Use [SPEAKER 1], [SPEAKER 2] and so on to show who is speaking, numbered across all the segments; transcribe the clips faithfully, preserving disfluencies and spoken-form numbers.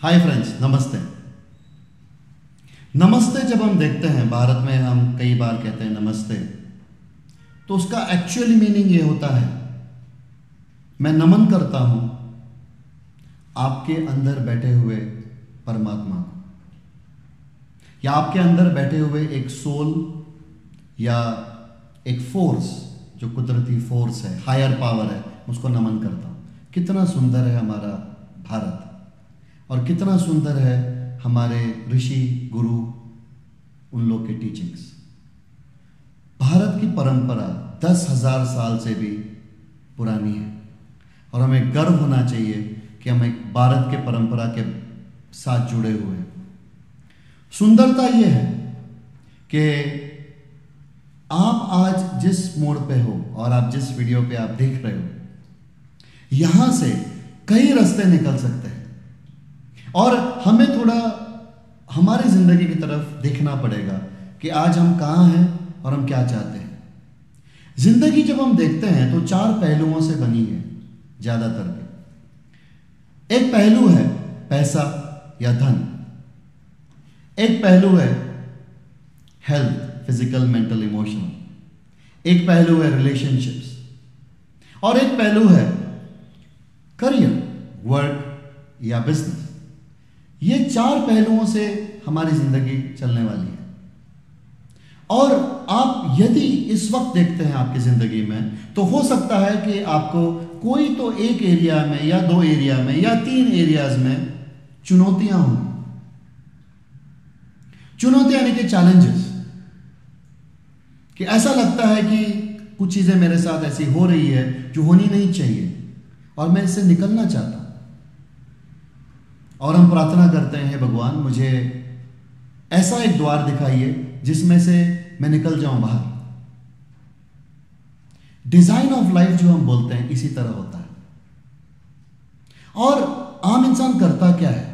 [SPEAKER 1] Hi friends, नमस्ते। नमस्ते जब हम देखते हैं, भारत में हम कई बार कहते हैं नमस्ते, तो उसका एक्चुअली मीनिंग ये होता है, मैं नमन करता हूं आपके अंदर बैठे हुए परमात्मा को, या आपके अंदर बैठे हुए एक सोल या एक फोर्स, जो कुदरती फोर्स है, हायर पावर है, उसको नमन करता हूं। कितना सुंदर है हमारा भारत, और कितना सुंदर है हमारे ऋषि गुरु, उन लोग के टीचिंग्स। भारत की परंपरा दस हजार साल से भी पुरानी है, और हमें गर्व होना चाहिए कि हम एक भारत के परंपरा के साथ जुड़े हुए हैं। सुंदरता यह है कि आप आज जिस मोड़ पे हो और आप जिस वीडियो पे आप देख रहे हो, यहां से कई रास्ते निकल सकते हैं, और हमें थोड़ा हमारी जिंदगी की तरफ देखना पड़ेगा कि आज हम कहां हैं और हम क्या चाहते हैं। जिंदगी जब हम देखते हैं तो चार पहलुओं से बनी है ज्यादातर के। एक पहलू है पैसा या धन, एक पहलू है हेल्थ, फिजिकल, मेंटल, इमोशनल, एक पहलू है रिलेशनशिप्स, और एक पहलू है करियर, वर्क या बिजनेस। ये चार पहलुओं से हमारी जिंदगी चलने वाली है, और आप यदि इस वक्त देखते हैं आपकी जिंदगी में, तो हो सकता है कि आपको कोई तो एक एरिया में या दो एरिया में या तीन एरियाज में चुनौतियां हों। चुनौतियां यानी कि चैलेंजेस, कि ऐसा लगता है कि कुछ चीजें मेरे साथ ऐसी हो रही है जो होनी नहीं चाहिए, और मैं इससे निकलना चाहता हूं। और हम प्रार्थना करते हैं, भगवान मुझे ऐसा एक द्वार दिखाइए जिसमें से मैं निकल जाऊं बाहर। डिजाइन ऑफ लाइफ जो हम बोलते हैं, इसी तरह होता है। और आम इंसान करता क्या है?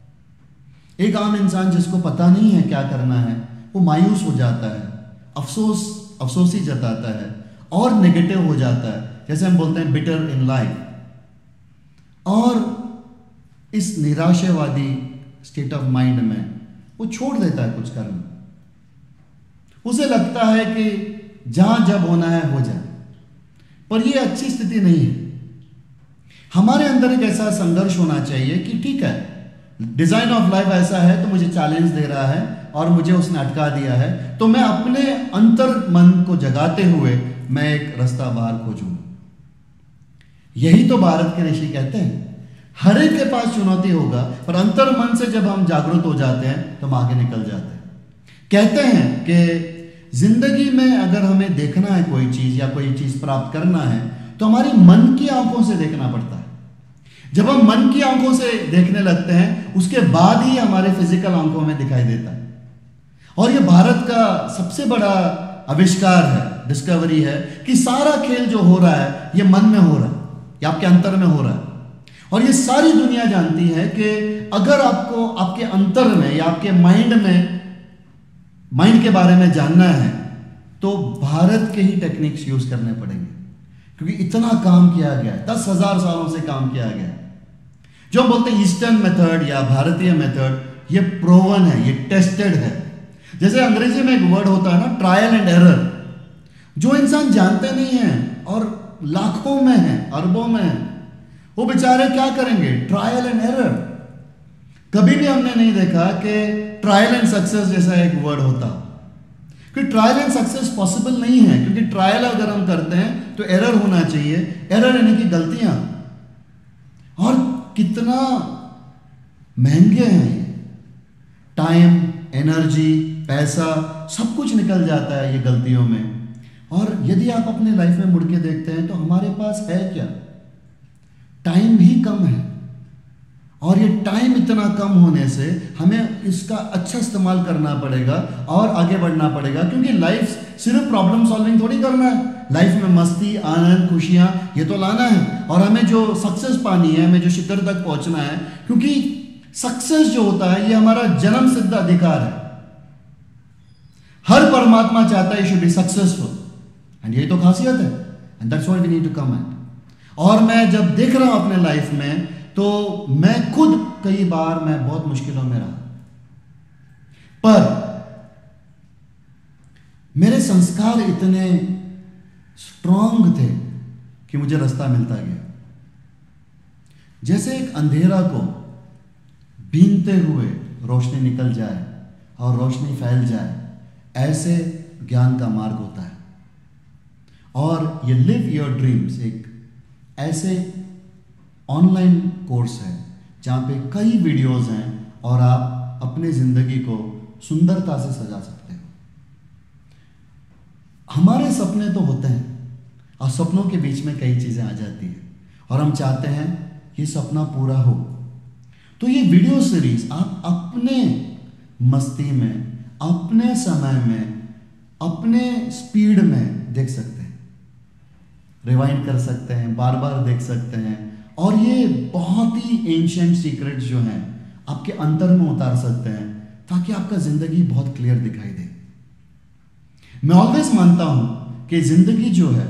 [SPEAKER 1] एक आम इंसान जिसको पता नहीं है क्या करना है, वो मायूस हो जाता है, अफसोस अफसोसी जताता है, और नेगेटिव हो जाता है, जैसे हम बोलते हैं बिटर इन लाइफ। और इस निराशावादी स्टेट ऑफ माइंड में वो छोड़ देता है कुछ करना। उसे लगता है कि जहां जब होना है हो जाए, पर यह अच्छी स्थिति नहीं है। हमारे अंदर एक ऐसा संघर्ष होना चाहिए कि ठीक है, डिजाइन ऑफ लाइफ ऐसा है तो मुझे चैलेंज दे रहा है और मुझे उसने अटका दिया है, तो मैं अपने अंतर मन को जगाते हुए मैं एक रास्ता बाहर खोजूंगा। यही तो भारत के ऋषि कहते हैं, हर एक के पास चुनौती होगा, पर अंतर मन से जब हम जागरूक हो जाते हैं तो हम आगे निकल जाते हैं। कहते हैं कि जिंदगी में अगर हमें देखना है कोई चीज या कोई चीज प्राप्त करना है, तो हमारी मन की आंखों से देखना पड़ता है। जब हम मन की आंखों से देखने लगते हैं, उसके बाद ही हमारे फिजिकल आंखों में दिखाई देता है। और यह भारत का सबसे बड़ा आविष्कार है, डिस्कवरी है, कि सारा खेल जो हो रहा है यह मन में हो रहा है, या आपके अंतर में हो रहा है। और ये सारी दुनिया जानती है कि अगर आपको आपके अंतर में या आपके माइंड में माइंड के बारे में जानना है, तो भारत के ही टेक्निक्स यूज करने पड़ेंगे, क्योंकि इतना काम किया गया है, दस हजार सालों से काम किया गया है। जो हम बोलते हैं ईस्टर्न मेथड या भारतीय मेथड, ये प्रोवन है, ये टेस्टेड है। जैसे अंग्रेजी में एक वर्ड होता है ना, ट्रायल एंड एरर, जो इंसान जानते नहीं है और लाखों में है, अरबों में है, वो बेचारे क्या करेंगे? Trial and error. कभी भी हमने नहीं देखा कि ट्रायल एंड सक्सेस जैसा एक वर्ड होता, क्योंकि ट्रायल एंड सक्सेस पॉसिबल नहीं है, क्योंकि ट्रायल अगर हम करते हैं तो एरर होना चाहिए, एरर यानी कि गलतियां। और कितना महंगे हैं ये, टाइम, एनर्जी, पैसा, सब कुछ निकल जाता है ये गलतियों में। और यदि आप अपने लाइफ में मुड़ के देखते हैं तो हमारे पास है क्या? टाइम भी कम है, और ये टाइम इतना कम होने से हमें इसका अच्छा इस्तेमाल करना पड़ेगा और आगे बढ़ना पड़ेगा, क्योंकि लाइफ सिर्फ प्रॉब्लम सॉल्विंग थोड़ी करना है। लाइफ में मस्ती, आनंद, खुशियां ये तो लाना है, और हमें जो सक्सेस पानी है, हमें जो शिखर तक पहुंचना है, क्योंकि सक्सेस जो होता है ये हमारा जन्म सिद्ध अधिकार है। हर परमात्मा चाहता है शुड बी सक्सेसफुल, एंड यही तो खासियत है, and that's what we need to come at. और मैं जब देख रहा हूं अपने लाइफ में तो मैं खुद कई बार मैं बहुत मुश्किलों में रहा, पर मेरे संस्कार इतने स्ट्रांग थे कि मुझे रास्ता मिलता गया। जैसे एक अंधेरा को बीनते हुए रोशनी निकल जाए और रोशनी फैल जाए, ऐसे ज्ञान का मार्ग होता है। और ये लिव योर ड्रीम्स एक ऐसे ऑनलाइन कोर्स है जहाँ पे कई वीडियोस हैं और आप अपने ज़िंदगी को सुंदरता से सजा सकते हो। हमारे सपने तो होते हैं और सपनों के बीच में कई चीज़ें आ जाती हैं और हम चाहते हैं ये सपना पूरा हो। तो ये वीडियो सीरीज आप अपने मस्ती में, अपने समय में, अपने स्पीड में देख सकते हैं, रिवाइंड कर सकते हैं, बार बार देख सकते हैं और ये बहुत ही एंशिएंट सीक्रेट्स जो हैं आपके अंतर में उतार सकते हैं ताकि आपका जिंदगी बहुत क्लियर दिखाई दे। मैं ऑलवेज मानता हूं कि जिंदगी जो है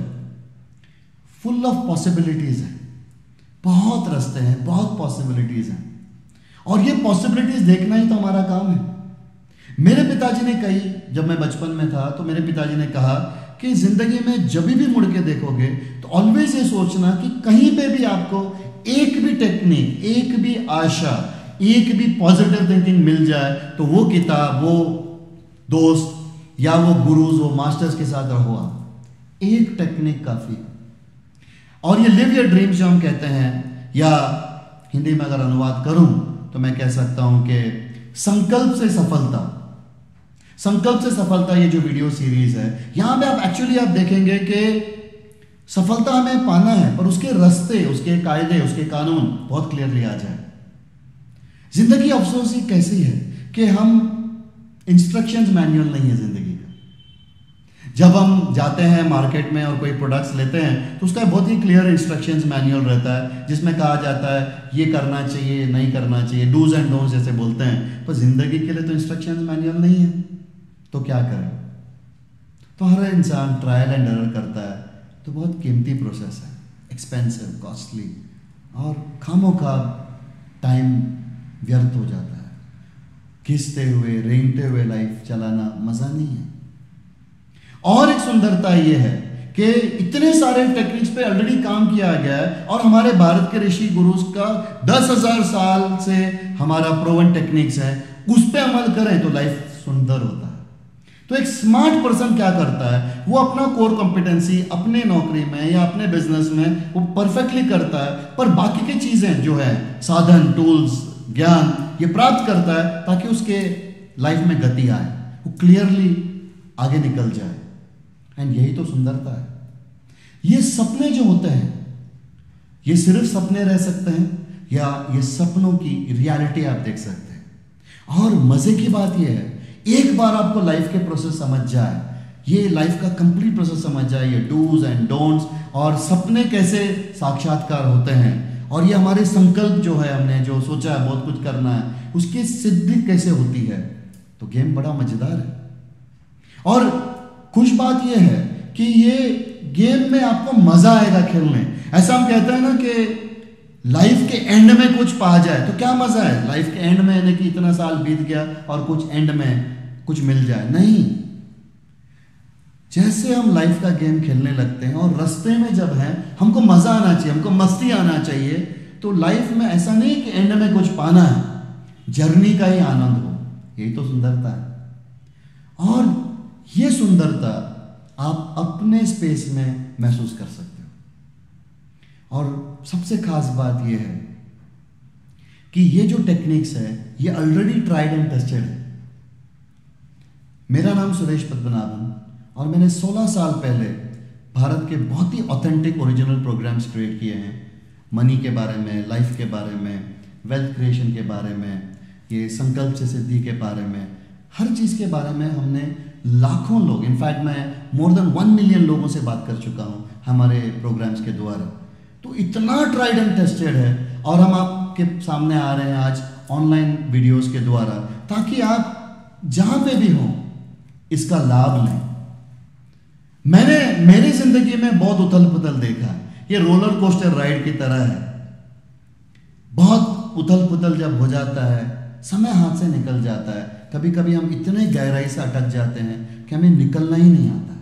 [SPEAKER 1] फुल ऑफ पॉसिबिलिटीज है, बहुत रास्ते हैं, बहुत पॉसिबिलिटीज हैं और ये पॉसिबिलिटीज देखना ही तो हमारा काम है। मेरे पिताजी ने कही, जब मैं बचपन में था तो मेरे पिताजी ने कहा कि जिंदगी में जब भी मुड़ के देखोगे तो ऑलवेज ये सोचना कि कहीं पे भी आपको एक भी टेक्निक, एक भी आशा, एक भी पॉजिटिव थिंकिंग मिल जाए तो वो किताब, वो दोस्त या वो गुरुज, वो मास्टर्स के साथ रहो आप। एक टेक्निक काफी। और ये लिव योर ड्रीम्स जो हम कहते हैं, या हिंदी में अगर अनुवाद करूं तो मैं कह सकता हूं कि संकल्प से सफलता। संकल्प से सफलता ये जो वीडियो सीरीज है, यहां पे आप एक्चुअली आप देखेंगे कि सफलता हमें पाना है पर उसके रास्ते, उसके कायदे, उसके कानून बहुत क्लियरली आ जाए। जिंदगी अफसोस ही कैसी है कि हम इंस्ट्रक्शंस मैनुअल नहीं है जिंदगी का। जब हम जाते हैं मार्केट में और कोई प्रोडक्ट्स लेते हैं तो उसका बहुत ही क्लियर इंस्ट्रक्शंस मैनुअल रहता है जिसमें कहा जाता है ये करना चाहिए, नहीं करना चाहिए, डूज एंड डोंट्स जैसे बोलते हैं। पर जिंदगी के लिए तो इंस्ट्रक्शंस मैनुअल नहीं है, तो क्या करें? तो हर इंसान ट्रायल एंड एरर करता है, तो बहुत कीमती प्रोसेस है, एक्सपेंसिव, कॉस्टली और खामोखा टाइम व्यर्थ हो जाता है। घिसते हुए, रेंगते हुए लाइफ चलाना मजा नहीं है। और एक सुंदरता यह है कि इतने सारे टेक्निक्स पे ऑलरेडी काम किया गया है और हमारे भारत के ऋषि गुरुज का दस हजार साल से हमारा प्रोवन टेक्निक्स है, उस पर अमल करें तो लाइफ सुंदर होता है। तो एक स्मार्ट पर्सन क्या करता है, वो अपना कोर कॉम्पिटेंसी अपने नौकरी में या अपने बिजनेस में वो परफेक्टली करता है, पर बाकी की चीजें जो है, साधन, टूल्स, ज्ञान, ये प्राप्त करता है ताकि उसके लाइफ में गति आए, वो क्लियरली आगे निकल जाए। एंड यही तो सुंदरता है। ये सपने जो होते हैं, ये सिर्फ सपने रह सकते हैं या ये सपनों की रियलिटी आप देख सकते हैं। और मजे की बात यह है, एक बार आपको लाइफ के प्रोसेस समझ जाए, ये लाइफ का कंप्लीट प्रोसेस समझ जाए, ये डूज एंड डोंट्स और सपने कैसे साक्षात्कार होते हैं और ये हमारे संकल्प जो है, हमने जो सोचा है बहुत कुछ करना है, उसकी सिद्धि कैसे होती है, तो गेम बड़ा मजेदार है। और खुश बात यह है कि ये गेम में आपको मजा आएगा खेलने। ऐसा हम कहते हैं ना कि लाइफ के एंड में कुछ पा जाए तो क्या मजा है। लाइफ के एंड में यानी कि इतना साल बीत गया और कुछ एंड में कुछ मिल जाए, नहीं। जैसे हम लाइफ का गेम खेलने लगते हैं और रास्ते में जब है हमको मजा आना चाहिए, हमको मस्ती आना चाहिए, तो लाइफ में ऐसा नहीं कि एंड में कुछ पाना है, जर्नी का ही आनंद हो, यही तो सुंदरता है। और ये सुंदरता आप अपने स्पेस में महसूस कर सकते हो। और सबसे खास बात यह है कि ये जो टेक्निक्स है ये ऑलरेडी ट्राइड एंड टेस्टेड है। मेरा नाम सुरेश पद्मनाभन और मैंने सोलह साल पहले भारत के बहुत ही ऑथेंटिक ओरिजिनल प्रोग्राम्स क्रिएट किए हैं। मनी के बारे में, लाइफ के बारे में, वेल्थ क्रिएशन के बारे में, ये संकल्प से सिद्धि के बारे में, हर चीज़ के बारे में हमने लाखों लोग, इनफैक्ट मैं मोर देन वन मिलियन लोगों से बात कर चुका हूँ हमारे प्रोग्राम्स के द्वारा। तो इतना ट्राइड एंड टेस्टेड है और हम आपके सामने आ रहे हैं आज ऑनलाइन वीडियोस के द्वारा, ताकि आप जहाँ पे भी हों इसका लाभ लें। मैंने मेरी जिंदगी में बहुत उथल पुथल देखा है, ये रोलर कोस्टर राइड की तरह है। बहुत उथल पुथल जब हो जाता है, समय हाथ से निकल जाता है, कभी कभी हम इतने गहराई से अटक जाते हैं कि हमें निकलना ही नहीं आता है।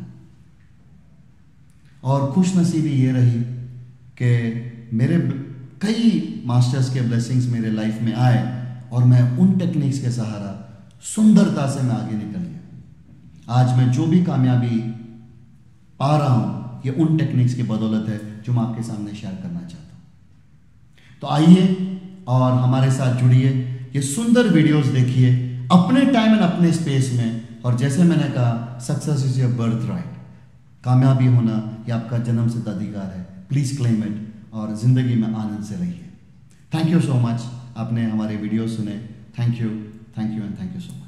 [SPEAKER 1] और खुश नसीबी ये रही कि मेरे कई मास्टर्स के ब्लेसिंग्स मेरे लाइफ में आए और मैं उन टेक्निक्स के सहारा सुंदरता से मैं आगे निकल गया। आज मैं जो भी कामयाबी पा रहा हूं ये उन टेक्निक्स की बदौलत है जो मैं आपके सामने शेयर करना चाहता हूं। तो आइए और हमारे साथ जुड़िए, ये सुंदर वीडियोस देखिए अपने टाइम एंड अपने स्पेस में। और जैसे मैंने कहा, success is your birthright. कामयाबी होना ये आपका जन्म सिद्ध अधिकार है। प्लीज क्लेम इट और जिंदगी में आनंद से रहिए। Thank you so much. आपने हमारे वीडियो सुने। Thank you, thank you and thank you so much.